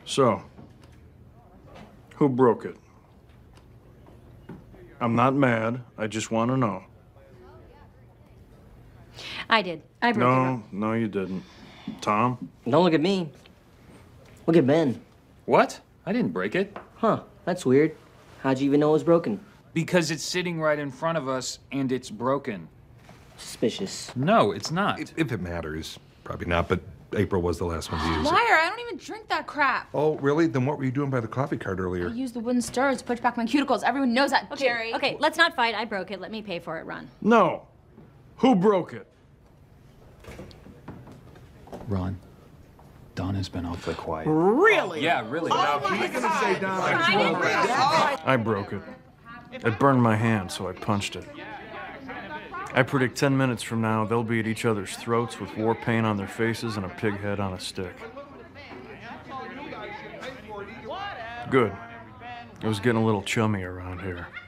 So, who broke it? I'm not mad. I just want to know. I did. I broke it. No, you didn't. Tom? Don't look at me. Look at Ben. What? I didn't break it. Huh, that's weird. How'd you even know it was broken? Because it's sitting right in front of us and it's broken. Suspicious. No, it's not. If it matters. Probably not, but April was the last one to use it. Liar, I don't even drink that crap. Oh, really? Then what were you doing by the coffee cart earlier? I used the wooden stirrer to push back my cuticles. Everyone knows that, Jerry. Okay, let's not fight. I broke it. Let me pay for it, Ron. No. Who broke it? Ron, Donna's been awfully quiet. Really? Yeah, really. I broke it. It burned my hand, so I punched it. I predict 10 minutes from now, they'll be at each other's throats with war paint on their faces and a pig head on a stick. Good. It was getting a little chummy around here.